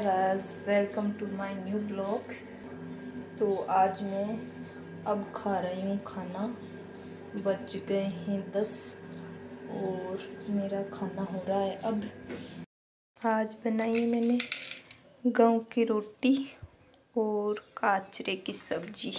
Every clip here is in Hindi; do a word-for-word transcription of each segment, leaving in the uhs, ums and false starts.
Guys, welcome to my new blog. तो आज मैं अब खा रही हूँ खाना। बज गए हैं दस और मेरा खाना हो रहा है अब। आज बनाई है मैंने गाँव की रोटी और काचरे की सब्जी।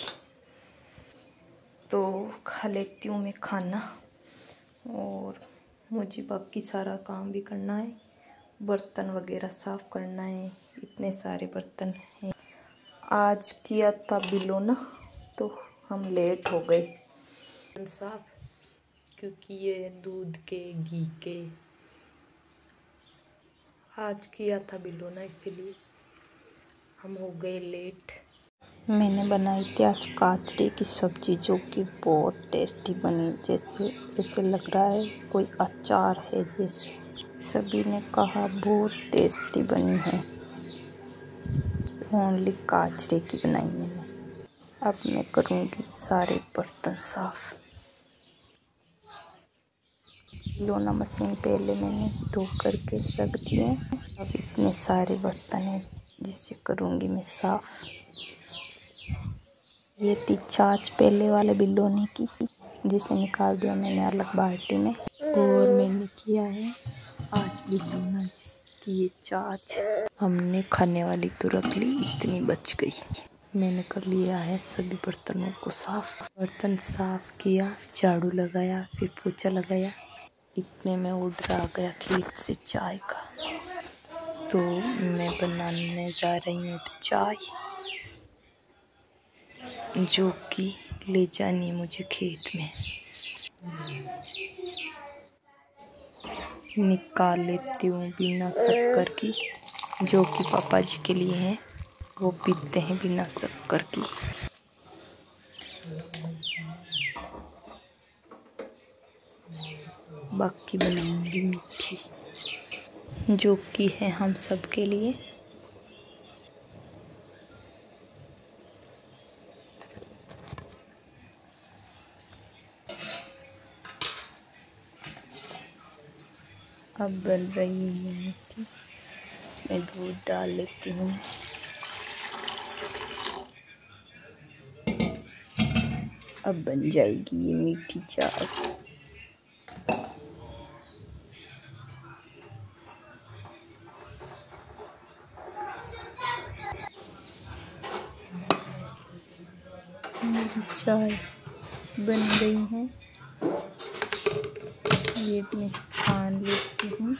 तो खा लेती हूँ मैं खाना और मुझे बाकी सारा काम भी करना है। बर्तन वगैरह साफ़ करना है, इतने सारे बर्तन हैं। आज किया था बिलोना तो हम लेट हो गए साफ, क्योंकि ये दूध के घी के आज किया था बिलोना, इसीलिए हम हो गए लेट। मैंने बनाई थी आज काचरे की सब्जी, जो कि बहुत टेस्टी बनी। जैसे ऐसे लग रहा है कोई अचार है जैसे। सभी ने कहा बहुत टेस्टी बनी है। ओनली काचरे की बनाई मैंने। अब मैं करूँगी सारे बर्तन साफ। लोना मशीन पहले मैंने धो करके रख दिए। अब इतने सारे बर्तन हैं जिससे करूँगी मैं साफ। ये थी छाछ पहले वाले बिलोने की, जिसे निकाल दिया मैंने अलग बाल्टी में। और मैंने किया है आज बिलोना जिसकी ये छाछ। हमने खाने वाली तो रख ली, इतनी बच गई। मैंने कर लिया है सभी बर्तनों को साफ। बर्तन साफ किया, झाड़ू लगाया, फिर पोछा लगाया। इतने में ऑर्डर आ गया खेत से चाय का, तो मैं बनाने जा रही हूँ चाय, जो कि ले जानी है मुझे खेत में। निकाल लेती हूँ बिना शक्कर की, जो कि पापा जी के लिए है, वो पीते हैं बिना शक्कर की। बाकी बनाऊंगी मीठी, जो कि है हम सब के लिए। अब बन रही है मीठी, इसमें दूध डाल लेती हूँ। अब बन जाएगी ये मीठी चाय। मेरी चाय बन गई है, ये मैं छान लेती हूँ,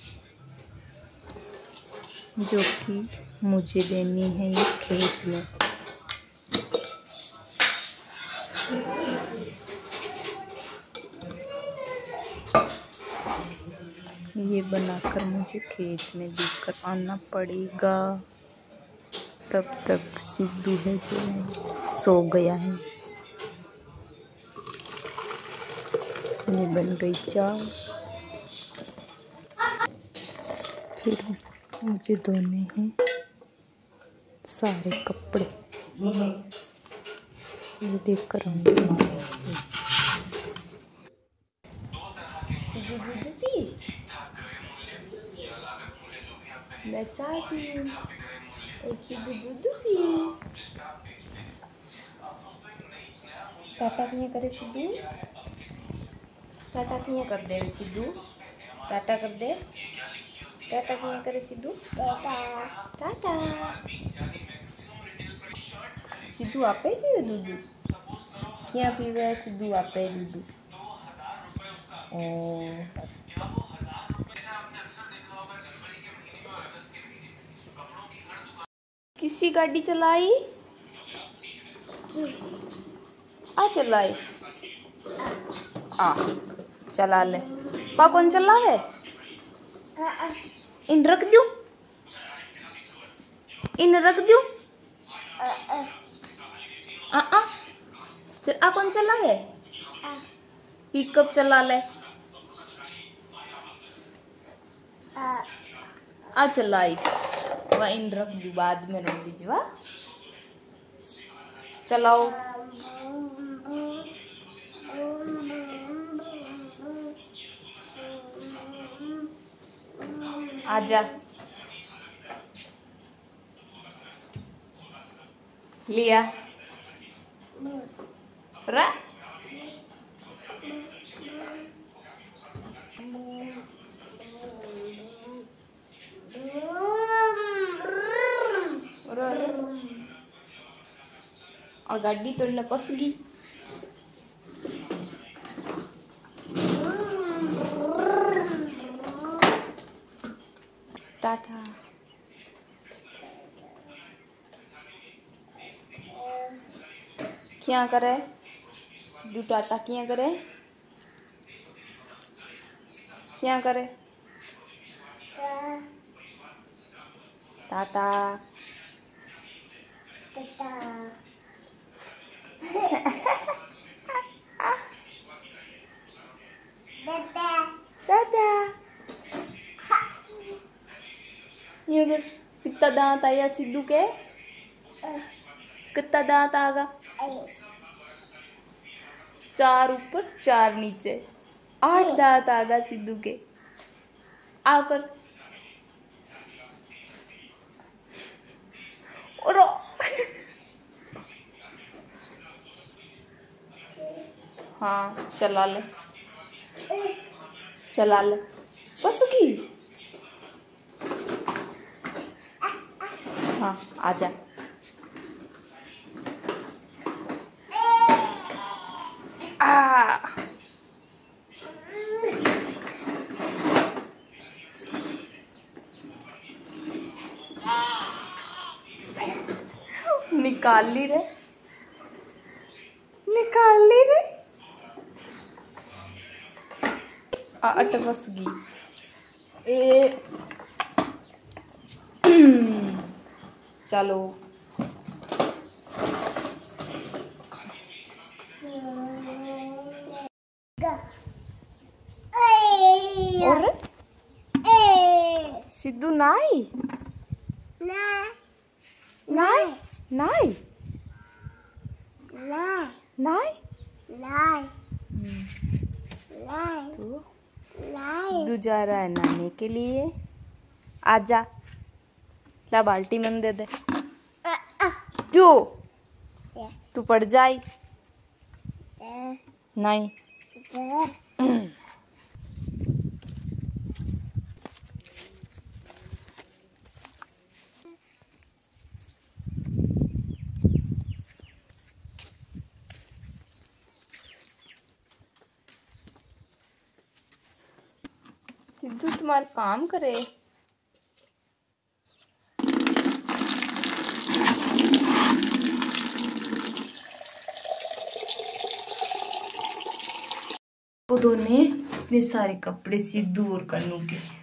जो कि मुझे देनी है ये खेत में। ये बनाकर मुझे खेत में देकर आना पड़ेगा। तब तक सिद्धू है जो सो गया है। ये बन गई चाय। फिर मुझे धोने हैं सारे कपड़े, ये देख कर आऊँगी। सिद्धू दूध पी, मैं चाय पीऊँ और सिद्धू दूध पी। टाटा किया करे सिद्धू, टाटा किया कर दे सिद्धू, टाटा कर दे, टाटा किया करे सिद्धू, टाटा टाटा। सिद्धू आपे पीवे दूध, क्या पीवे सिद्धू आपे दूध। ओ किसी गाड़ी चलाई आ, चलाई आ, चला ले। पा कौन चलावे? इन रख दूं, इन रख दूं। आ आ चल, आ कौन चलावे? पिकअप चला ले। आ चलाई वह इन रख दूं, बाद में रख लीजिए। वाह चलाओ। आजा लिया रा और गाड़ी तोड़ने पस गई। टाटा क्या करे सिद्धू टाटा क्या करे क्या करे टाटा टाटा ये अगर कितना दांत आया सिद्धू के कितना दांत आगा चार ऊपर चार नीचे आठ दांत आगा सिद्धू के आकर और हाँ चला ले चला ले बस की हाँ आजा आ निकाल ली रे निकाल ली रे अट बस गई ए चलो और सिद्धू नाई नाई नाई नाई तो सिद्धू जा रहा है नहाने के लिए। आजा ला बाल्टी में दे दे क्यों तू पड़ जाई नहीं सिद्धू तुम्हारा काम करे वो दोने इतने सारे कपड़े सिद्धू और कन्नू के